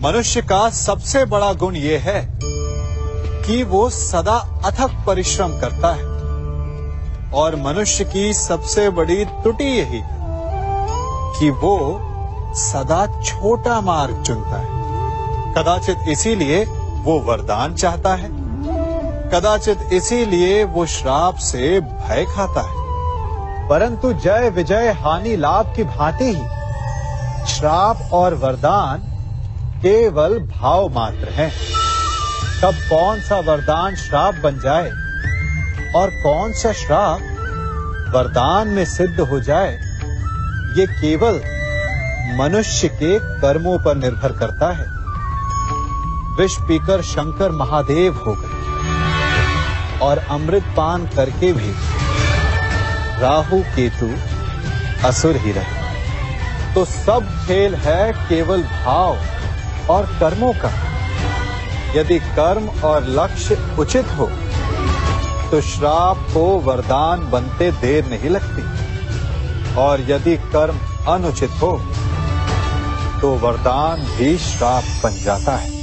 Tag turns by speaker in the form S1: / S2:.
S1: मनुष्य का सबसे बड़ा गुण ये है कि वो सदा अथक परिश्रम करता है और मनुष्य की सबसे बड़ी त्रुटि यही कि वो सदा छोटा मार्ग चुनता है। कदाचित इसीलिए वो वरदान चाहता है, कदाचित इसीलिए वो श्राप से भय खाता है। परंतु जय विजय हानि लाभ की भांति ही श्राप और वरदान केवल भाव मात्र हैं। कब कौन सा वरदान श्राप बन जाए और कौन सा श्राप वरदान में सिद्ध हो जाए, ये केवल मनुष्य के कर्मों पर निर्भर करता है। विष पीकर शंकर महादेव हो गए और अमृत पान करके भी राहु केतु असुर ही रहे। तो सब खेल है केवल भाव और कर्मों का। यदि कर्म और लक्ष्य उचित हो तो श्राप को वरदान बनते देर नहीं लगती, और यदि कर्म अनुचित हो तो वरदान भी श्राप बन जाता है।